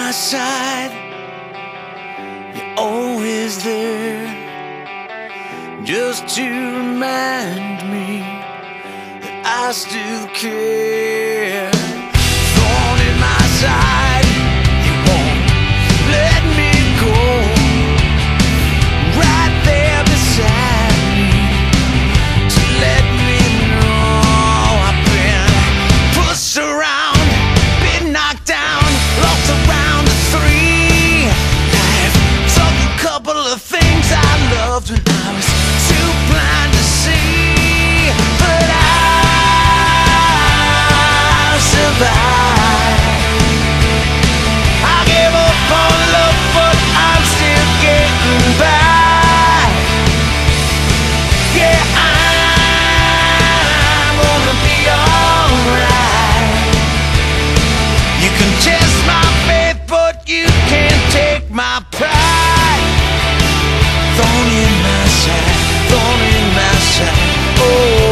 my side, you're always there, just to remind me that I still care. Thorn in my side, you won't let me go, right there beside me to let me know I've been pushed around, been knocked down, lost around the three. Life took a couple of things I loved when I was too blind to see, but I'll survive. I gave up on love, but I'm still getting by. Yeah, I'm gonna be alright. You can test my faith, but you can't take my pride. Thorn in my side, thorn in my side. Oh.